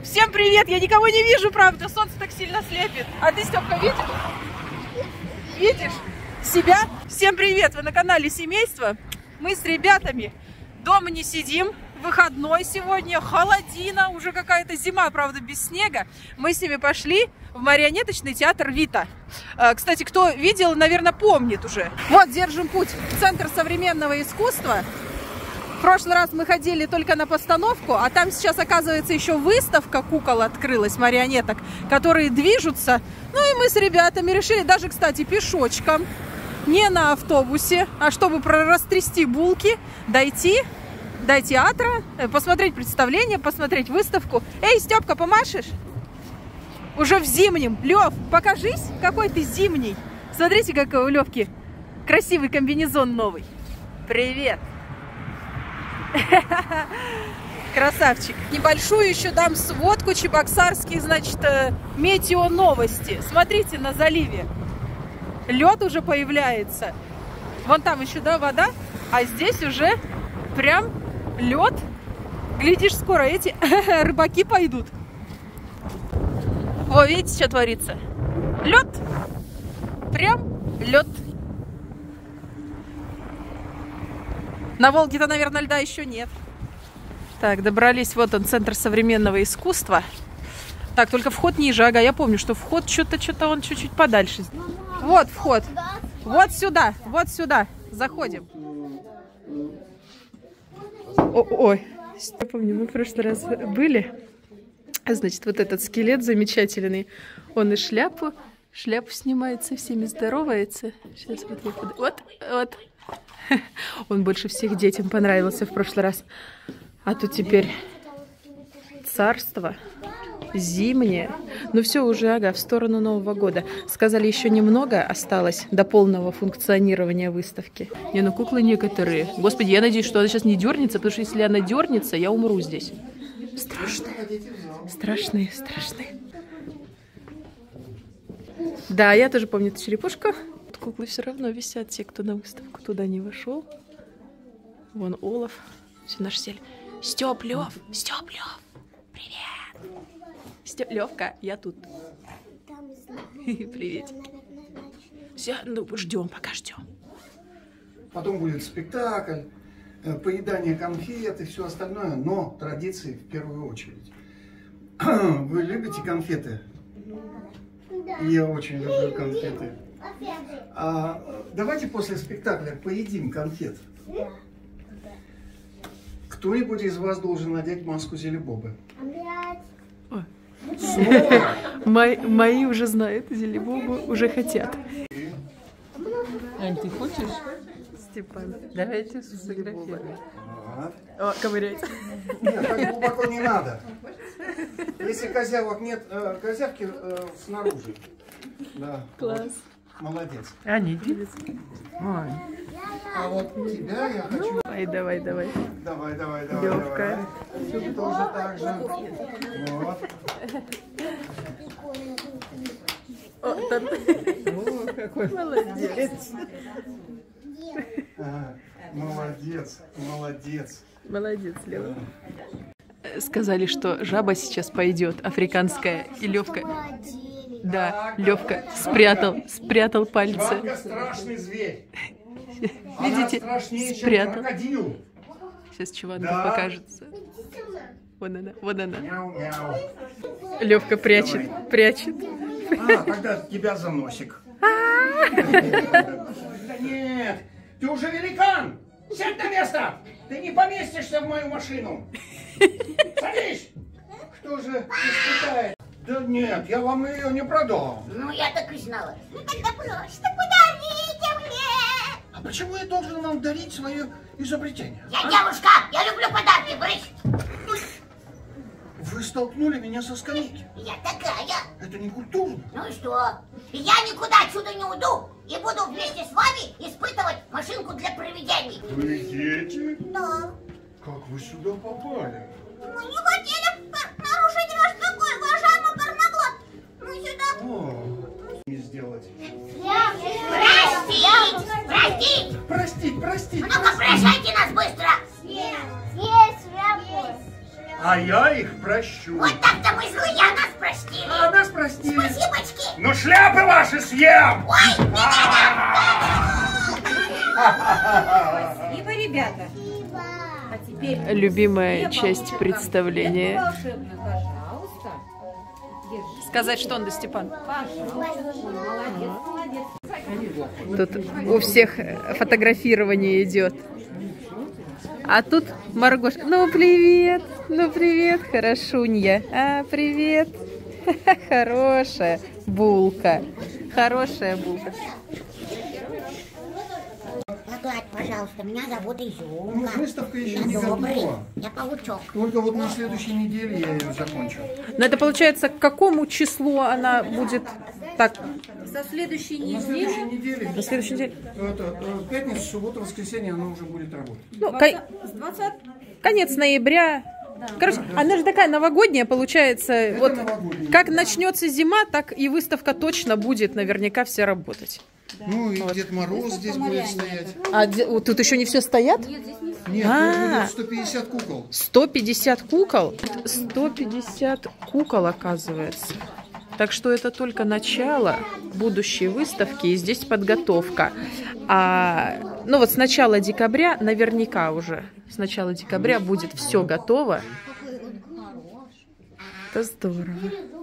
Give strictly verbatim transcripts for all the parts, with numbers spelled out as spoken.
Всем привет! Я никого не вижу, правда, солнце так сильно слепит. А ты, Степка, видишь? Видишь себя? Всем привет! Вы на канале Семейство. Мы с ребятами дома не сидим. Выходной сегодня, холодина, уже какая-то зима, правда, без снега. Мы с ними пошли в марионеточный театр Вита. Кстати, кто видел, наверное, помнит уже. Вот, держим путь в Центр современного искусства. В прошлый раз мы ходили только на постановку, а там сейчас, оказывается, еще выставка кукол открылась, марионеток, которые движутся. Ну и мы с ребятами решили, даже, кстати, пешочком, не на автобусе, а чтобы растрясти булки, дойти до театра, посмотреть представление, посмотреть выставку. Эй, Степка, помашешь? Уже в зимнем. Лев, покажись, какой ты зимний. Смотрите, какой у Левки красивый комбинезон новый. Привет. Красавчик. Небольшую еще дам сводку чебоксарские, значит, метео новости. Смотрите, на заливе лед уже появляется. Вон там еще, да, вода, а здесь уже прям лед. Глядишь, скоро эти рыбаки пойдут. О, видите, что творится? Лед. Прям лед. На Волге-то, наверное, льда еще нет. Так, добрались. Вот он, Центр современного искусства. Так, только вход ниже. Ага, я помню, что вход что-то, что-то он чуть-чуть подальше. Вот вход. Вот сюда, вот сюда. Заходим. О, ой, я помню, мы в прошлый раз были. Значит, вот этот скелет замечательный. Он и шляпу, шляпу снимает, со всеми здоровается. Сейчас вот я буду. Вот, вот. Он больше всех детям понравился в прошлый раз. А тут теперь царство зимнее. Ну все уже, ага, в сторону Нового года. Сказали, еще немного осталось до полного функционирования выставки. Не, ну куклы некоторые. Господи, я надеюсь, что она сейчас не дернется, потому что если она дернется, я умру здесь. Страшные. Страшные, страшные. Да, я тоже помню эту черепушку. Куклы все равно висят, те, кто на выставку туда не вошел. Вон Олаф. Все наши сели. Степ, Лев, Степ, Лев. Привет. Степ, Левка, я тут. Привет. Все, ну ждем, пока ждем. Потом будет спектакль, поедание конфет и все остальное, но традиции в первую очередь. Вы любите конфеты? Да. Я очень люблю конфеты. А, давайте после спектакля поедим конфет. Да. Кто-нибудь из вас должен надеть маску Зелебобы? Мои, мои уже знают, Зелебобу уже хотят. Ань, ты хочешь? Степан, давайте сфотографируем. О, ковыряйте. Нет, так глубоко не надо. Если козявок нет, э, козявки э, снаружи. Да. Класс. Вот. Молодец. Аня, иди. А вот тебя я хочу... Давай, давай, давай. Давай, давай, давай. Левка. Давай. Тоже так же. Вот. О, там... О, какой молодец. Ага. Молодец, молодец. Молодец, Лева. Сказали, что жаба сейчас пойдет, африканская, и Левка... Да, Левка спрятал, спрятал пальцы. Жабка страшный зверь. Видите? Она страшнее, Спрятал. чем крокодил. Сейчас Чеванка да. покажется. Вон она, вон она. Мяу-мяу. Левка прячет, Давай. прячет. А, тогда тебя за носик. Да нет, ты уже великан. Сядь на место. Ты не поместишься в мою машину. Садись. Кто же испытает? Да нет, я вам ее не продам. Ну, я так и знала. Ну, тогда просто подарите мне. А почему я должен вам дарить свое изобретение? Я а? девушка, я люблю подарки, брысь. Вы столкнули меня со скамейки. Я такая. Это не культурно. Ну и что? Я никуда отсюда не уйду и буду вместе с вами испытывать машинку для привидений. Вы дети? Да. Как вы сюда попали? Мы не хотели нарушить ваш покой, уважаемый Барнаглот. Мы сюда... О, не сделать. Простить! Простить! Простить, простить. Ну-ка, прощайте нас быстро! А А я их прощу. Вот так-то мы злые, а нас простили. А нас простили. Спасибочки. Ну шляпы ваши съем! Ой, не Спасибо, ребята. А теперь Любимая две часть бабушек. представления. Это волшебно, пожалуйста. Держи. Сказать, что он, да, Степан? Пожалуйста. Молодец, молодец. Тут у всех фотографирование идет. А тут Маргош. Ну, привет. Ну, привет, хорошунья. А, привет. Хорошая булка. Хорошая булка. Гладь, пожалуйста, меня зовут Ну, Изюмка. выставка еще Я не добрый, готова. я паучок. Только вот на следующей неделе я ее закончу. Но это получается, к какому числу она будет так? Со следующей На недели. следующей неделе, На следующей неделе? это, э, пятница, суббота, воскресенье, она уже будет работать. Ну, кон- С двадцатого. конец ноября. Короче, она же такая новогодняя, получается. Вот новогодняя. как начнется зима, так и выставка точно будет наверняка вся работать. Ну и Дед Мороз здесь будет стоять. А де- вот тут еще не все стоят? Нет, А. тут будет сто пятьдесят кукол. сто пятьдесят кукол? сто пятьдесят кукол, оказывается. Так что это только начало будущей выставки, и здесь подготовка. А, ну вот с начала декабря, наверняка уже, с начала декабря будет все готово. Это здорово.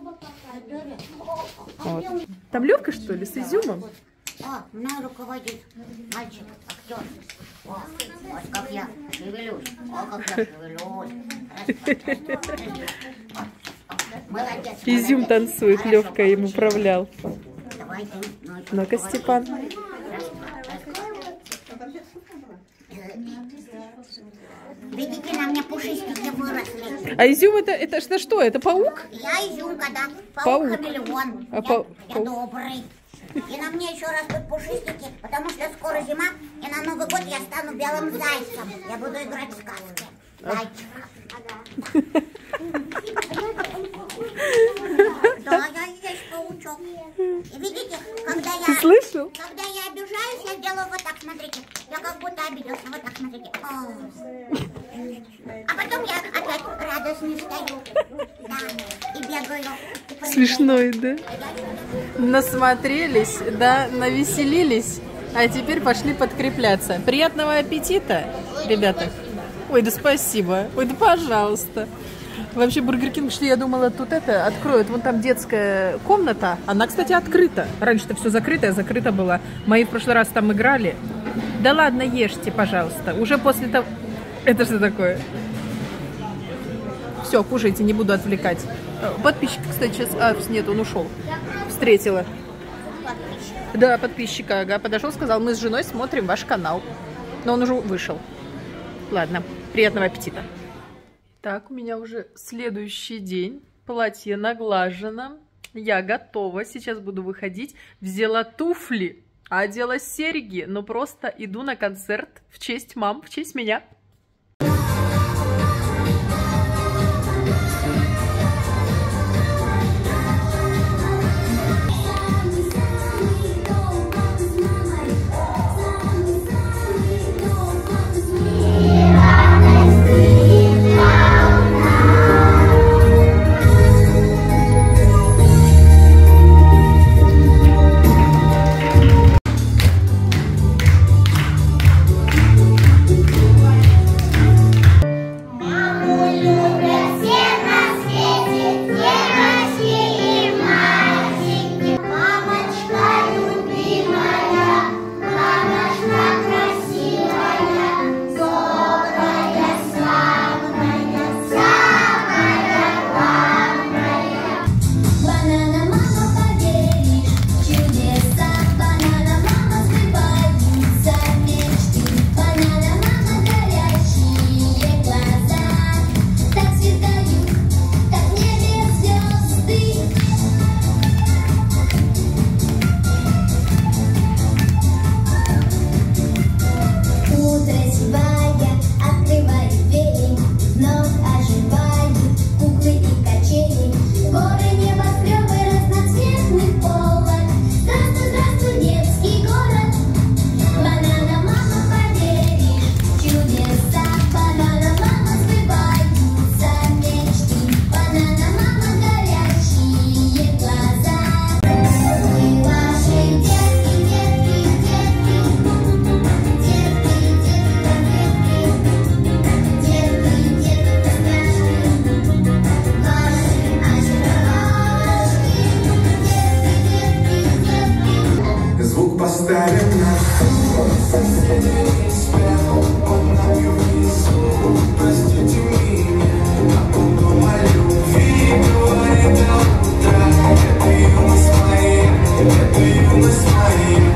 Вот. Там Левка, что ли, с изюмом? О, мной руководит мальчик, актер. О, вот как я шевелюсь. О, как я шевелюсь. Молодец. Изюм молодец. танцует, Хорошо. Левка им управлял. Давай ты. ну, Ну-ка, Степан. Видите, на мне пушистики выросли. А изюм это, это, это что? Это паук? Я Изюмка, да. Паук. Паук-хамелеон. А я, пау- я паук. добрый. И на мне еще растут пушистики, потому что скоро зима, и на Новый год я стану белым зайцем. Я буду играть в сказки. Зайчик. Да, я здесь паучок. И видите, когда Ты я... слышал? Когда я обижаюсь, я делаю вот так, смотрите. Я как будто обиделся, вот так, смотрите. О. А потом я опять радостно стою. Да, и бегаю. и прыгаю. Смешной, да? Насмотрелись, да, навеселились, а теперь пошли подкрепляться. Приятного аппетита, ребята. Ой, да спасибо. Ой, да пожалуйста. Вообще, Бургер Кинг шли, я думала, тут это откроют. Вон там детская комната. Она, кстати, открыта. Раньше-то все закрытое, закрыто было. Мои в прошлый раз там играли. Да ладно, ешьте, пожалуйста. Уже после того... Это что такое? Все, кушайте, не буду отвлекать. Подписчик, кстати, сейчас... А, нет, он ушел. Встретила. Да, подписчика, ага. Подошел, сказал, мы с женой смотрим ваш канал. Но он уже вышел. Ладно, приятного аппетита. Так, у меня уже следующий день. Платье наглажено. Я готова. Сейчас буду выходить. Взяла туфли, одела серьги. Но просто иду на концерт в честь мам, в честь меня. ты на своей